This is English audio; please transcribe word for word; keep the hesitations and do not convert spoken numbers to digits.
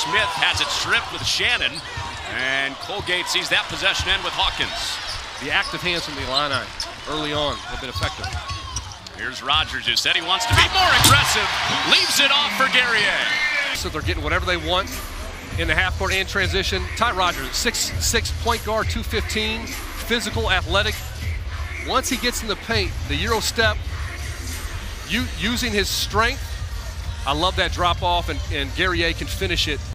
Smith has it stripped with Shannon, and Colgate sees that possession end with Hawkins. The active hands from the Illini early on have been effective. Here's Rogers, who said he wants to be more aggressive, leaves it off for Guerrier. So they're getting whatever they want in the half court and transition. Ty Rogers, six six point guard, two fifteen, physical, athletic. Once he gets in the paint, the Euro step, you, using his strength, I love that drop off, and, and Guerrier can finish it.